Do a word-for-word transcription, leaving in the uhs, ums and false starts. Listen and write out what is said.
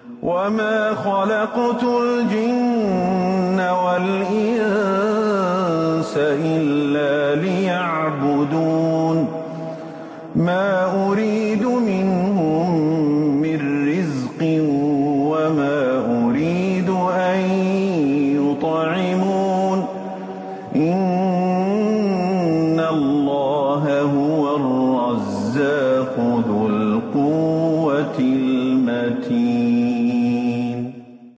وما خلقت الجن والإنس إلا ليعبدون ما أريد منهم من رزق وما أريد أن يطعمون إن الله هو